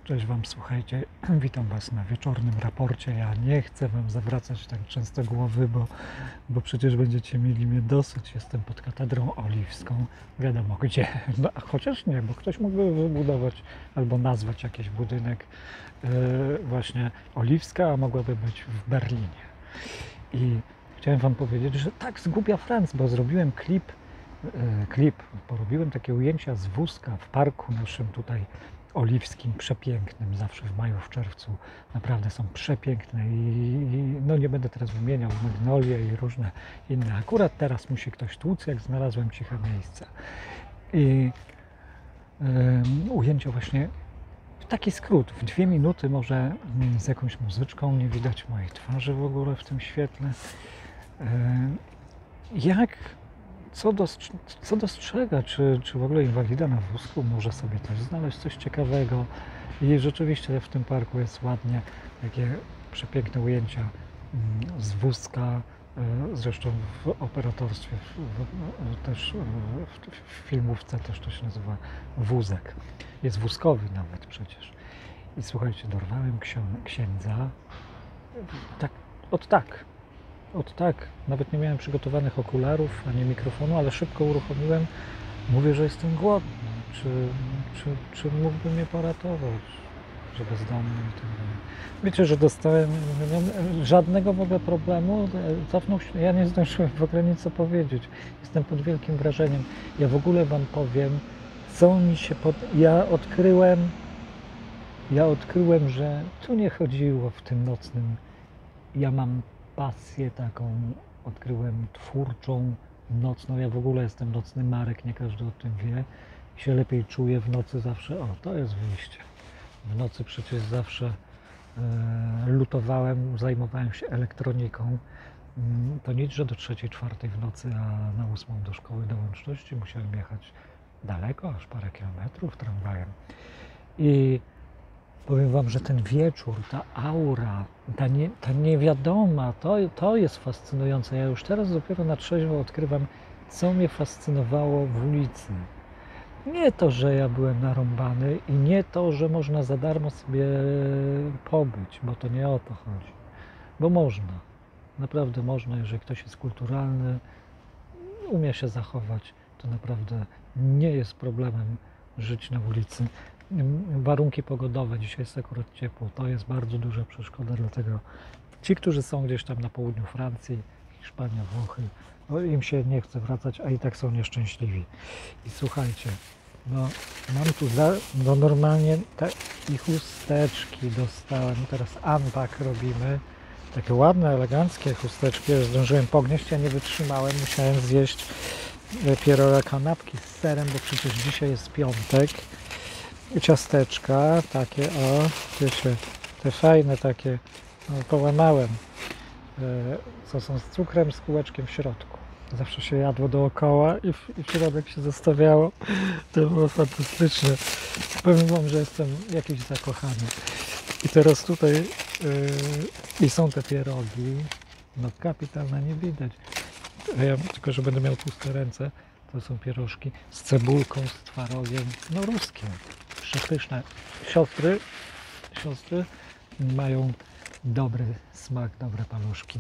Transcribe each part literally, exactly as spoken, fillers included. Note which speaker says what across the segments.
Speaker 1: Cześć Wam, słuchajcie, witam Was na wieczornym raporcie. Ja nie chcę Wam zawracać tak często głowy, bo, bo przecież będziecie mieli mnie dosyć. Jestem pod katedrą oliwską, wiadomo gdzie, no, chociaż nie, bo ktoś mógłby wybudować albo nazwać jakiś budynek yy, właśnie oliwska, a mogłaby być w Berlinie. I chciałem Wam powiedzieć, że tak zgubia Franc, bo zrobiłem klip, yy, klip, porobiłem takie ujęcia z wózka w parku naszym tutaj oliwskim, przepięknym, zawsze w maju, w czerwcu, naprawdę są przepiękne i, i no nie będę teraz wymieniał, magnolie i różne inne. Akurat teraz musi ktoś tłuc, jak znalazłem ciche miejsce. I y, ujęcie właśnie, taki skrót, w dwie minuty może z jakąś muzyczką, nie widać mojej twarzy w ogóle w tym świetle. Y, jak Co, dostrze co dostrzega, czy, czy w ogóle inwalida na wózku może sobie też znaleźć coś ciekawego. I rzeczywiście w tym parku jest ładnie, takie przepiękne ujęcia z wózka, zresztą w operatorstwie, w, w, też w, w filmówce też to się nazywa wózek. Jest wózkowy nawet przecież. I słuchajcie, dorwałem księdza, tak, od tak. Od tak, nawet nie miałem przygotowanych okularów ani mikrofonu, ale szybko uruchomiłem. Mówię, że jestem głodny. Czy, czy, czy mógłby mnie poratować, że bezdomny i tak dalej. Wiecie, że dostałem no, żadnego w ogóle problemu. Cofnął się, ja nie zdążyłem w ogóle nic opowiedzieć. Jestem pod wielkim wrażeniem. Ja w ogóle Wam powiem, co mi się pod... Ja odkryłem, ja odkryłem, że tu nie chodziło w tym nocnym. Ja mam pasję taką, odkryłem twórczą, nocną. Ja w ogóle jestem nocny Marek, nie każdy o tym wie. I się lepiej czuję w nocy zawsze. O, to jest wyjście. W nocy przecież zawsze e, lutowałem, zajmowałem się elektroniką. To nic, że do trzeciej, czwartej w nocy, a na ósmą do szkoły do łączności musiałem jechać daleko, aż parę kilometrów tramwajem. I powiem Wam, że ten wieczór, ta aura, ta, nie, ta niewiadoma, to, to jest fascynujące. Ja już teraz dopiero na trzeźwo odkrywam, co mnie fascynowało w ulicy. Nie to, że ja byłem narąbany i nie to, że można za darmo sobie pobyć, bo to nie o to chodzi. Bo można, naprawdę można, jeżeli ktoś jest kulturalny, umie się zachować, to naprawdę nie jest problemem żyć na ulicy. Warunki pogodowe, dzisiaj jest akurat ciepło, to jest bardzo duża przeszkoda, dlatego ci, którzy są gdzieś tam na południu Francji, Hiszpania, Włochy, no im się nie chce wracać, a i tak są nieszczęśliwi. I słuchajcie, no mam tu za, no normalnie te i chusteczki dostałem, teraz unpack robimy, takie ładne, eleganckie chusteczki, ja zdążyłem pognieść, ja nie wytrzymałem, musiałem zjeść pieroga, kanapki z serem, bo przecież dzisiaj jest piątek. Ciasteczka takie, o, wiecie, te fajne takie, no, połamałem, co są z cukrem, z kółeczkiem w środku. Zawsze się jadło dookoła i w, i w środek się zostawiało. To było fantastyczne. Powiem Wam, że jestem jakiś zakochany. I teraz tutaj yy, i są te pierogi, no kapitalne, nie widać. Ja, tylko, że będę miał puste ręce. To są pierożki z cebulką, z twarogiem, no ruskie, przepyszne. Siostry, siostry mają dobry smak, dobre paluszki.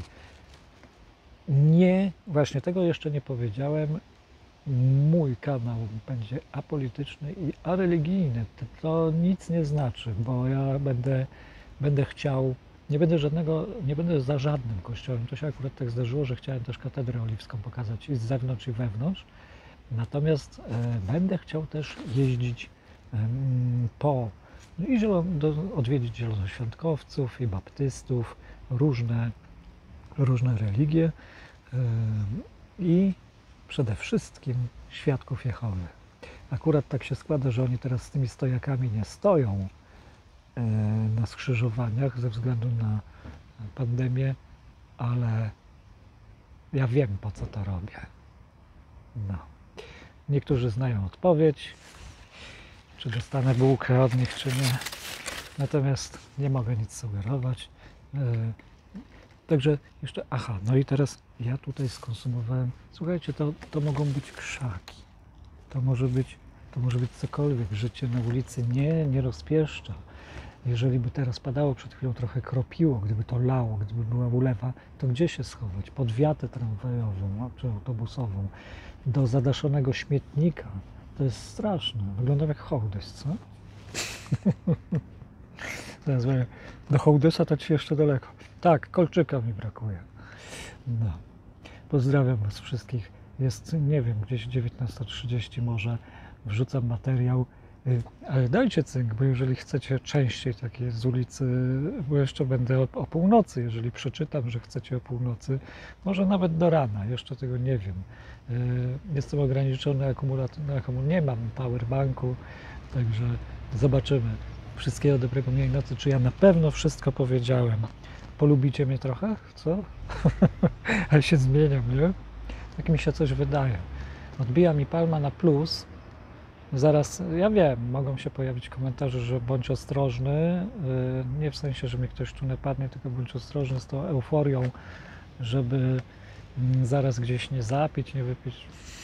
Speaker 1: Nie, właśnie tego jeszcze nie powiedziałem, mój kanał będzie apolityczny i areligijny. To, to nic nie znaczy, bo ja będę, będę chciał, nie będę żadnego, nie będę za żadnym kościołem. To się akurat tak zdarzyło, że chciałem też katedrę oliwską pokazać i z zewnątrz i wewnątrz. Natomiast e, będę chciał też jeździć e, po no i zielon, do, odwiedzić zielonoświątkowców i baptystów, różne, różne religie e, i przede wszystkim świadków Jehowy. Akurat tak się składa, że oni teraz z tymi stojakami nie stoją e, na skrzyżowaniach ze względu na pandemię, ale ja wiem, po co to robię. No. Niektórzy znają odpowiedź, czy dostanę bułkę od nich, czy nie. Natomiast nie mogę nic sugerować. Yy, także jeszcze, aha, no i teraz ja tutaj skonsumowałem, słuchajcie, to, to mogą być krzaki. To może być, To może być cokolwiek. Życie na ulicy nie, nie rozpieszcza. Jeżeli by teraz padało, przed chwilą trochę kropiło, gdyby to lało, gdyby była ulewa, to gdzie się schować? Pod wiatę tramwajową czy autobusową, do zadaszonego śmietnika. To jest straszne. Wyglądam jak hołdys, co? Teraz mówię, do hołdysa to ci jeszcze daleko. Tak, kolczyka mi brakuje. No. Pozdrawiam was wszystkich. Jest, nie wiem, gdzieś dziewiętnasta trzydzieści może wrzucam materiał. Ale dajcie cynk, bo jeżeli chcecie częściej takie z ulicy, bo jeszcze będę o, o północy, jeżeli przeczytam, że chcecie o północy, może nawet do rana, jeszcze tego nie wiem. Jestem ograniczony akumulator, nie mam powerbanku, także zobaczymy. Wszystkiego dobrego, miłej nocy. Czy ja na pewno wszystko powiedziałem? Polubicie mnie trochę? Co? Ale się zmieniam, nie? Tak mi się coś wydaje. Odbija mi palma na plus. Zaraz, ja wiem, mogą się pojawić komentarze, że bądź ostrożny, nie w sensie, że mi ktoś tu napadnie, tylko bądź ostrożny z tą euforią, żeby zaraz gdzieś nie zapić, nie wypić.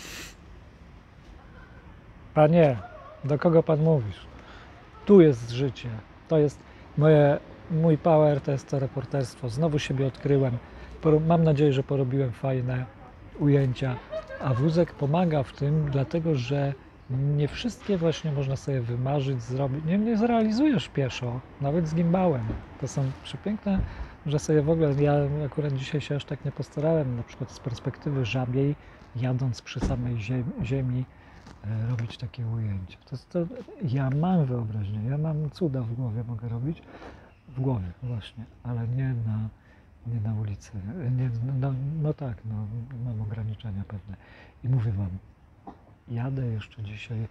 Speaker 1: Panie, do kogo pan mówisz? Tu jest życie, to jest moje, mój power, to jest to reporterstwo. Znowu siebie odkryłem, mam nadzieję, że porobiłem fajne ujęcia, a wózek pomaga w tym, dlatego że nie wszystkie właśnie można sobie wymarzyć, zrobić. Nie, nie zrealizujesz pieszo, nawet z gimbałem. To są przepiękne, że sobie w ogóle, ja akurat dzisiaj się aż tak nie postarałem, na przykład z perspektywy żabiej, jadąc przy samej ziemi, ziemi e, robić takie ujęcia. To, to, ja mam wyobraźnię, ja mam cuda w głowie, mogę robić, w głowie właśnie, ale nie na, nie na ulicy. Nie, no, no tak, no, mam ograniczenia pewne. I mówię wam, jadę jeszcze dzisiaj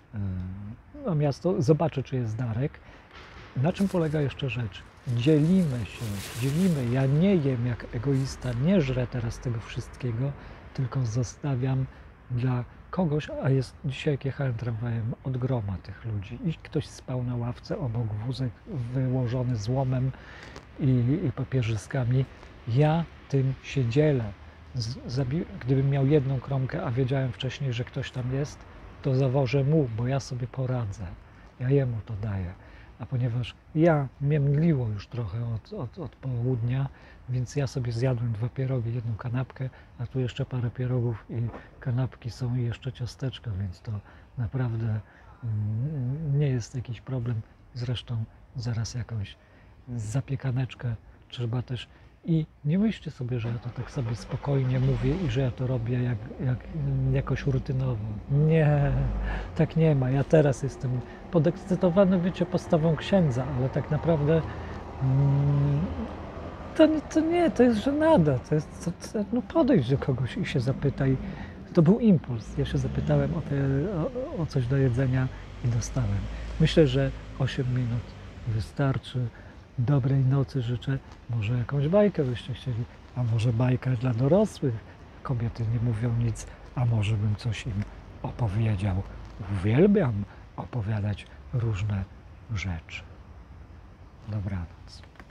Speaker 1: na miasto, zobaczę, czy jest Darek. Na czym polega jeszcze rzecz? Dzielimy się, dzielimy. Ja nie jem jak egoista, nie żrę teraz tego wszystkiego, tylko zostawiam dla kogoś, a jest dzisiaj jak jechałem tramwajem od groma tych ludzi i ktoś spał na ławce obok, wózek wyłożony złomem i, i papierzyskami. Ja tym się dzielę. Gdybym miał jedną kromkę, a wiedziałem wcześniej, że ktoś tam jest, to zawożę mu, bo ja sobie poradzę. Ja jemu to daję. A ponieważ ja mnie mdliło już trochę od, od, od południa, więc ja sobie zjadłem dwa pierogi, jedną kanapkę, a tu jeszcze parę pierogów i kanapki są i jeszcze ciasteczka, więc to naprawdę mm, nie jest jakiś problem. Zresztą zaraz jakąś zapiekaneczkę trzeba też. I nie myślcie sobie, że ja to tak sobie spokojnie mówię i że ja to robię jak, jak, jakoś rutynowo. Nie, tak nie ma. Ja teraz jestem podekscytowany, wiecie, postawą księdza, ale tak naprawdę mm, to, to nie, to jest żenada. To jest, to, to, no podejdź do kogoś i się zapytaj. To był impuls. Ja się zapytałem o, te, o, o coś do jedzenia i dostałem. Myślę, że osiem minut wystarczy. Dobrej nocy życzę. Może jakąś bajkę byście chcieli, a może bajka dla dorosłych. Kobiety nie mówią nic, a może bym coś im opowiedział. Uwielbiam opowiadać różne rzeczy. Dobranoc.